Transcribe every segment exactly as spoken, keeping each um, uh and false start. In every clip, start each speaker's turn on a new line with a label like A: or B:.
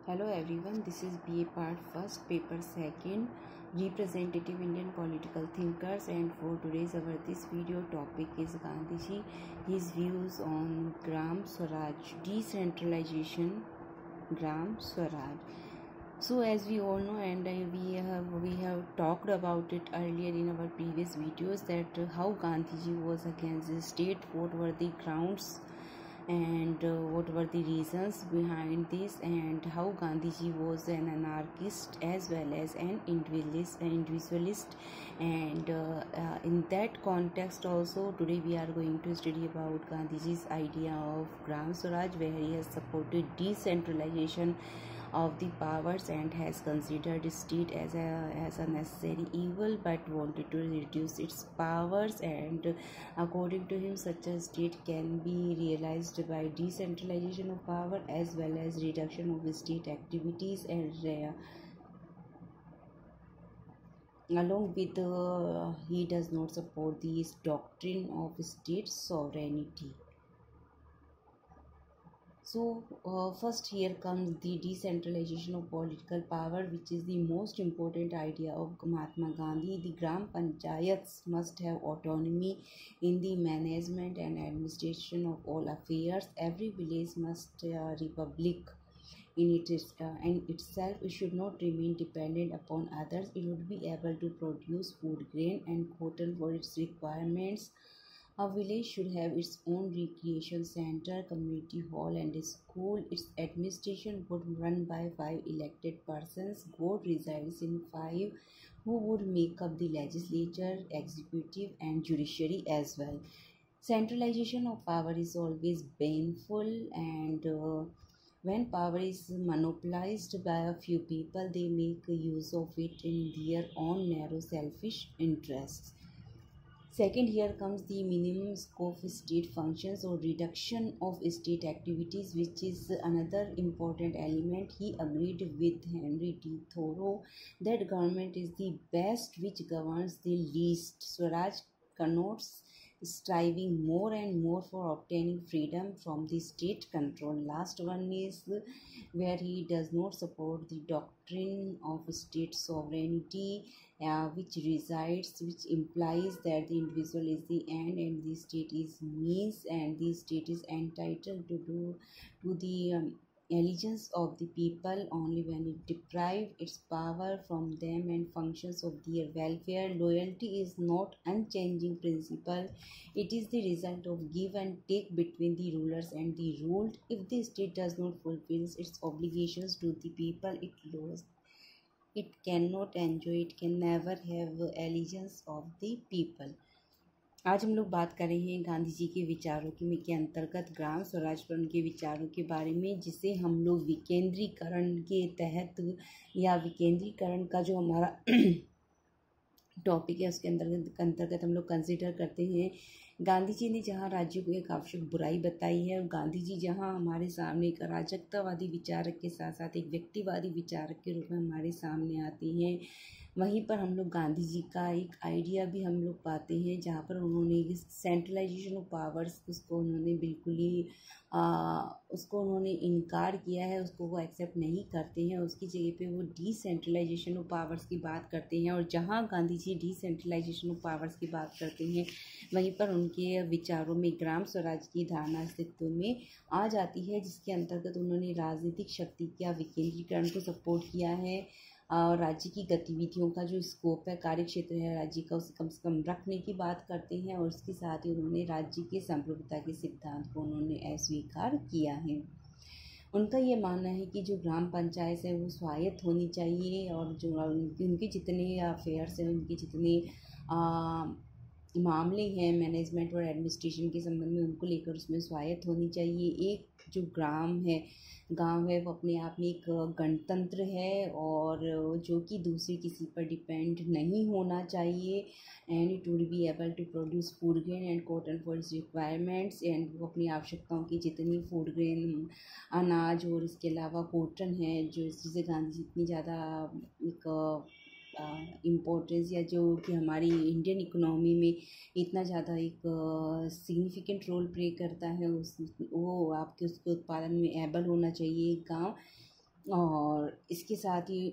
A: Hello everyone, this is B A part first, paper second, representative Indian political thinkers, and for today's our this video topic is Gandhiji, his views on Gram Swaraj, decentralization, Gram Swaraj. So as we all know, and uh, we have we have talked about it earlier in our previous videos, that uh, how Gandhiji was against the state, what were the grounds and uh, what were the reasons behind this, and how Gandhiji was an anarchist as well as an individualist, individualist. and uh, uh, in that context also today we are going to study about Gandhiji's idea of Gram Swaraj, where he has supported decentralization of the powers and has considered state as a as a necessary evil but wanted to reduce its powers. And according to him, such a state can be realized by decentralization of power as well as reduction of state activities, and uh, along with uh, he does not support this doctrine of state sovereignty. So uh, first here comes the decentralization of political power, which is the most important idea of Mahatma Gandhi. The Gram Panchayats must have autonomy in the management and administration of all affairs. Every village must uh, republic in it is, uh, and itself. It should not remain dependent upon others. It would be able to produce food, grain and cotton for its requirements. A village should have its own recreation center, community hall and a school. Its administration would run by five elected persons. God resides in five, who would make up the legislature, executive and judiciary as well. Centralization of power is always painful, and uh, when power is monopolized by a few people, they make use of it in their own narrow selfish interests. Second, here comes the minimum scope of state functions or reduction of state activities, which is another important element. He agreed with Henry D. Thoreau that government is the best which governs the least. Swaraj connotes striving more and more for obtaining freedom from the state control. Last one is where he does not support the doctrine of state sovereignty, uh, which resides, which implies that the individual is the end and the state is means, and the state is entitled to do to the um, allegiance of the people only when it deprives its power from them and functions of their welfare. Loyalty is not unchanging principle. It is the result of give and take between the rulers and the ruled. If the state does not fulfill its obligations to the people it loses, it cannot enjoy, it can never have allegiance of the people. आज हम लोग बात कर रहे हैं गांधी जी के विचारों की के अंतर्गत ग्राम स्वराज पर उनके विचारों के बारे में, जिसे हम लोग विकेंद्रीकरण के तहत या विकेंद्रीकरण का जो हमारा टॉपिक है उसके अंतर्गत अंतर्गत हम लोग कंसिडर करते हैं। गांधी जी ने जहाँ राज्यों को एक आवश्यक बुराई बताई है, गांधी जी जहाँ हमारे सामने एक अराजकतावादी विचारक के साथ साथ एक व्यक्तिवादी विचारक के रूप में हमारे सामने आते हैं, वहीं पर हम लोग गांधी जी का एक आइडिया भी हम लोग पाते हैं, जहाँ पर उन्होंने सेंट्रलाइजेशन ऑफ पावर्स उसको उन्होंने बिल्कुल ही उसको उन्होंने इनकार किया है, उसको वो एक्सेप्ट नहीं करते हैं। उसकी जगह पे वो डिसेंट्रलाइजेशन ऑफ पावर्स की बात करते हैं, और जहाँ Gandhi ji decentralisation of powers की बात करते हैं वहीं पर उनके विचारों में ग्राम स्वराज की धारणा अस्तित्व में आ जाती है, जिसके अंतर्गत उन्होंने राजनीतिक शक्ति का विकेंद्रीकरण को सपोर्ट किया है, और राज्य की गतिविधियों का जो स्कोप है, कार्य क्षेत्र है राज्य का, उसे कम से कम रखने की बात करते हैं, और उसके साथ ही उन्होंने राज्य के संप्रभुता के सिद्धांत को उन्होंने अस्वीकार किया है। उनका ये मानना है कि जो ग्राम पंचायत है वो स्वायत्त होनी चाहिए, और जो उनके जितने अफेयर्स हैं, उनके जितने आ, मामले हैं मैनेजमेंट और एडमिनिस्ट्रेशन के संबंध में, उनको लेकर उसमें स्वायत्त होनी चाहिए। एक जो ग्राम है गांव है वो अपने आप में एक गणतंत्र है, और जो कि दूसरे किसी पर डिपेंड नहीं होना चाहिए, and it would be able to produce food grain and cotton for its requirements, and वो अपनी आवश्यकताओं की जितनी फूड ग्रेन अनाज और इसके अलावा कॉटन है, जो जिसे गांधी जी इतनी ज़्यादा एक इम्पोर्टेंस या जो कि हमारी इंडियन इकोनॉमी में इतना ज़्यादा एक सिग्निफिकेंट रोल प्ले करता है, उस वो आपके उसके उत्पादन में एबल होना चाहिए। गांव और इसके साथ ही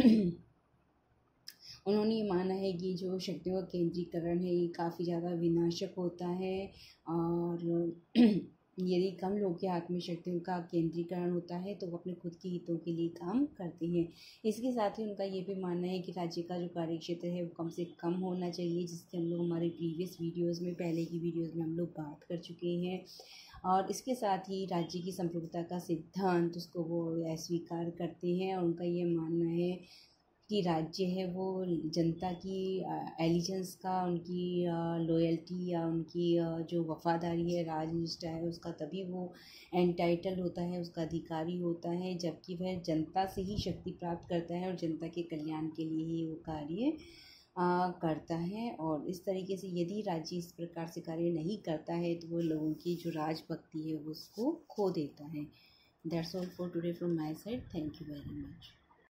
A: उन्होंने ये माना है कि जो शक्तियों का केंद्रीकरण है ये काफ़ी ज़्यादा विनाशक होता है, और यदि कम लोग के हाथ में शक्तियों का केंद्रीकरण होता है तो वो अपने खुद के हितों के लिए काम करते हैं। इसके साथ ही उनका ये भी मानना है कि राज्य का जो कार्य क्षेत्र है वो कम से कम होना चाहिए, जिसके हम लोग हमारे प्रीवियस वीडियोज़ में, पहले की वीडियोज़ में हम लोग बात कर चुके हैं। और इसके साथ ही राज्य की संप्रभुता का सिद्धांत उसको वो अस्वीकार करते हैं, और उनका ये मानना है कि राज्य है वो जनता की एलिजेंस का, उनकी लॉयल्टी या उनकी जो वफ़ादारी है, राजनिष्ठा है उसका, तभी वो एंटाइटल होता है, उसका अधिकारी होता है, जबकि वह जनता से ही शक्ति प्राप्त करता है और जनता के कल्याण के लिए ही वो कार्य आ, करता है। और इस तरीके से यदि राज्य इस प्रकार से कार्य नहीं करता है तो वो लोगों की जो राजभक्ति है वो उसको खो देता है। That's all for today from my side. Thank you very much.